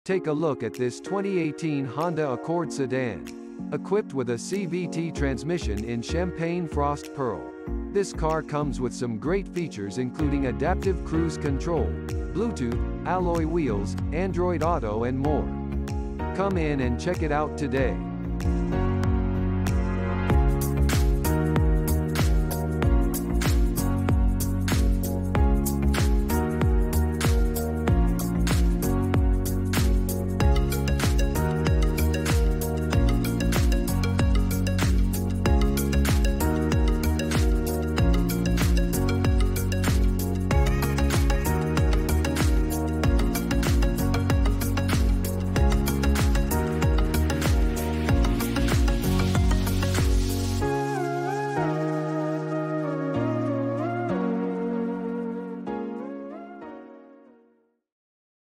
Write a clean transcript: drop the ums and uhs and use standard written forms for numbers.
Take a look at this 2018 Honda Accord sedan. Equipped with a CVT transmission in Champagne Frost Pearl. This car comes with some great features including adaptive cruise control, Bluetooth, alloy wheels, Android Auto and more. Come in and check it out today.